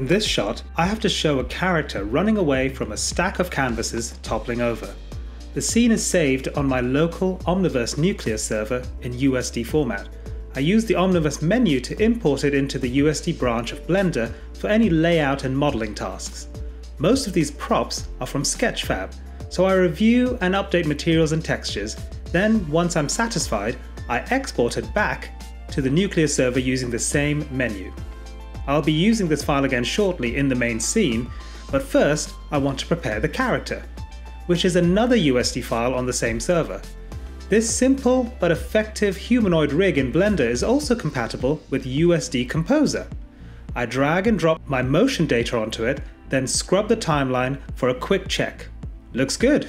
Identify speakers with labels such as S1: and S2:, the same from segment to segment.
S1: In this shot, I have to show a character running away from a stack of canvases toppling over. The scene is saved on my local Omniverse Nucleus server in USD format. I use the Omniverse menu to import it into the USD branch of Blender for any layout and modeling tasks. Most of these props are from Sketchfab, so I review and update materials and textures. Then, once I'm satisfied, I export it back to the Nucleus server using the same menu. I'll be using this file again shortly in the main scene, but first I want to prepare the character, which is another USD file on the same server. This simple but effective humanoid rig in Blender is also compatible with USD Composer. I drag and drop my motion data onto it, then scrub the timeline for a quick check. Looks good.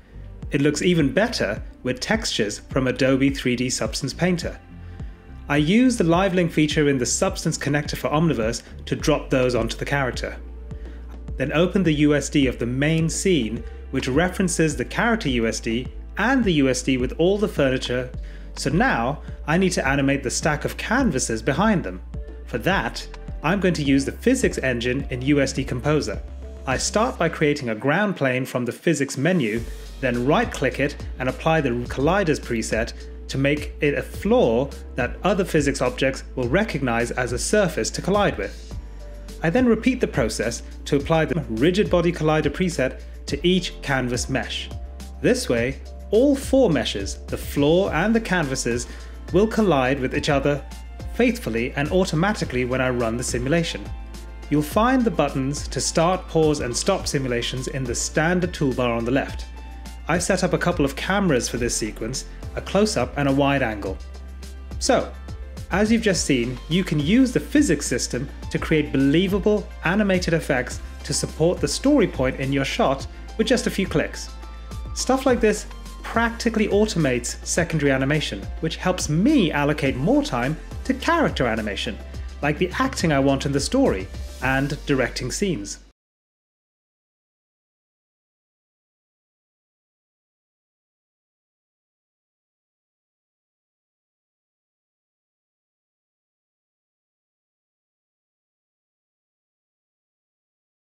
S1: It looks even better with textures from Adobe 3D Substance Painter. I use the Live Link feature in the Substance connector for Omniverse to drop those onto the character. Then open the USD of the main scene, which references the character USD and the USD with all the furniture, so now I need to animate the stack of canvases behind them. For that, I'm going to use the physics engine in USD Composer. I start by creating a ground plane from the physics menu, then right-click it and apply the colliders preset to make it a floor that other physics objects will recognize as a surface to collide with. I then repeat the process to apply the rigid body collider preset to each canvas mesh. This way, all four meshes, the floor and the canvases, will collide with each other faithfully and automatically when I run the simulation. You'll find the buttons to start, pause and stop simulations in the standard toolbar on the left. I've set up a couple of cameras for this sequence, a close-up and a wide angle. So, as you've just seen, you can use the physics system to create believable animated effects to support the story point in your shot with just a few clicks. Stuff like this practically automates secondary animation, which helps me allocate more time to character animation, like the acting I want in the story, and directing scenes.